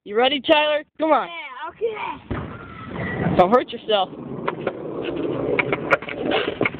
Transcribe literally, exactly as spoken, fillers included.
You ready, Tyler? Come on. Yeah, okay. Don't hurt yourself.